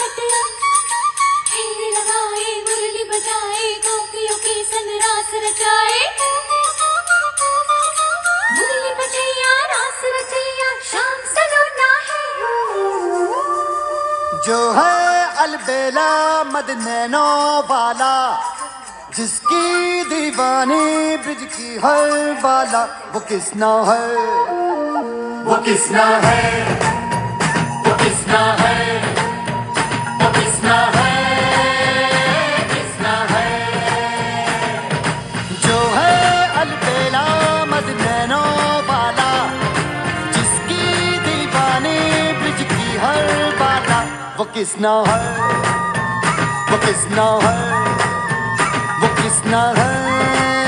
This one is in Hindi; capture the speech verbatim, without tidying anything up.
कटिया फेर लगाए मुरली बजाए गोपियों के संग रास रचाए मुरली बजैया रास रचैया शाम सलोना है जो है अलबेला मद नैनो वाला जिसकी दीवानी ब्रिज की हर बाला वो किसना है वो किसना है वो किसना है वो किसना है किसना है जो है अलबेला मद नैनो वाला जिसकी दीवानी ब्रिज की हर बाला वो किसना है वो किसना है वो किसना है